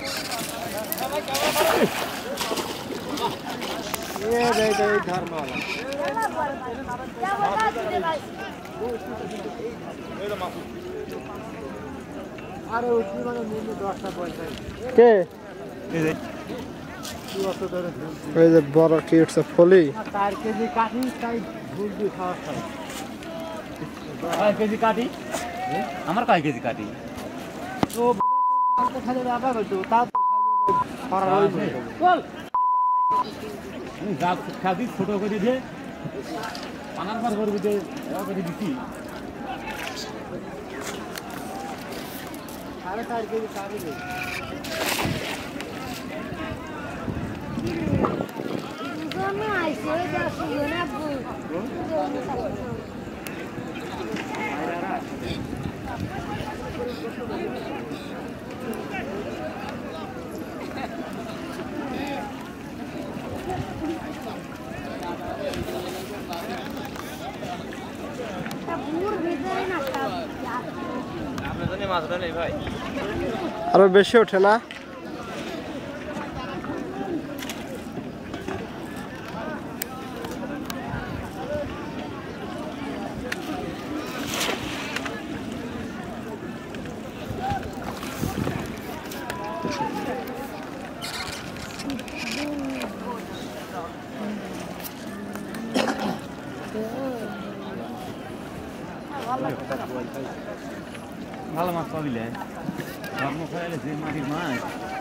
ये दे धर्म वाला अरे उसकी माने नींद 10টা পয়সা কে এই যে কি অত ধরে এই যে বড় কিটস ফলি 4 কেজি কাটি তাই ভুল দি খাওয়া খায় 5 কেজি কাটি আমার কয় কেজি কাটি তো তো খালি রাখা হইতো তা তো করা হইছে চল যা খাদি ছোট করে দে পানার পার করে দে করে দিছি 4.5 কেজি কাটি দে দুজনে আইছে যা সুজনে আরো বেশি ওঠে না ভালো মাছ পাবিলে ধর্ম খাইলে যে মাটির মাছ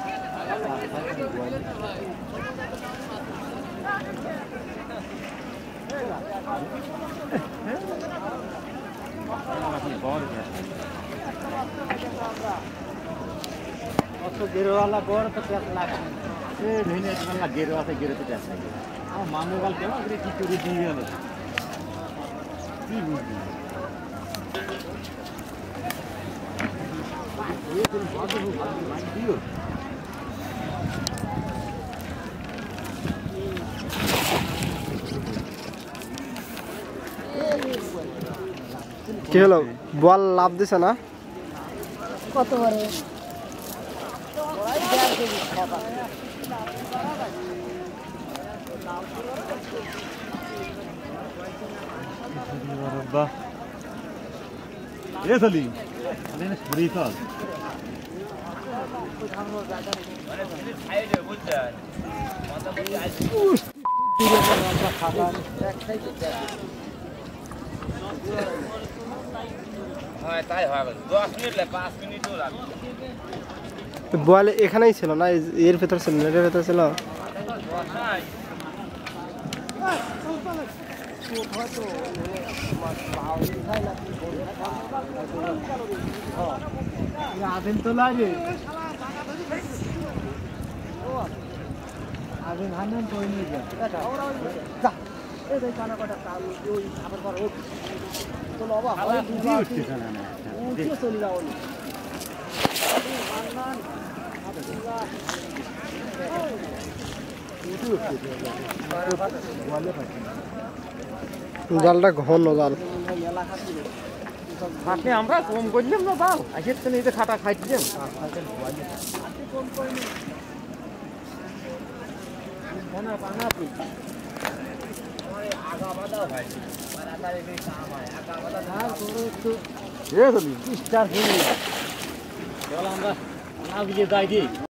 गेरोवाला गोर तो क्या लागे नहीं इतना गेरो आते गेरो तो कैसे আমার মামু গাল কেন করে কি করে দিয়ে গেল কি বুঝলি ये तुम भागो भाग दियो কি হলো বল লাভ দিছে না কত বড় বাহ এ চলি মানে ছুরি তো মানে ছুরি খাই দে বুঝছেন মাথা মধ্যে আইছে দিলে আমরা খাবার একটাই দিতে হয় তাই হয় 10 মিনিট লে 5 মিনিটও লাগবে বল এখানেই ছিল না এর ভিতর ছিল নেটের ভিতর ছিল আদিন তো লাগে আদিন হানন তো নিয়ে যা এই দেখ কানা কটা কাল ওই আবার পর ও তো লবা হয় দুজি উঠছে না উঠে চলে যাও মান জালটা ঘন জাল আপনি আমরা কম করলাম না জাল আজকের তো নিজে খাটা খাইছিলাম আগা বাদা ভাই তাড়াতাড়ি কাম হয় আগা বাদা ধার করে একটু এ হলি স্টার হলি চল আমরা না দিয়ে যাই দি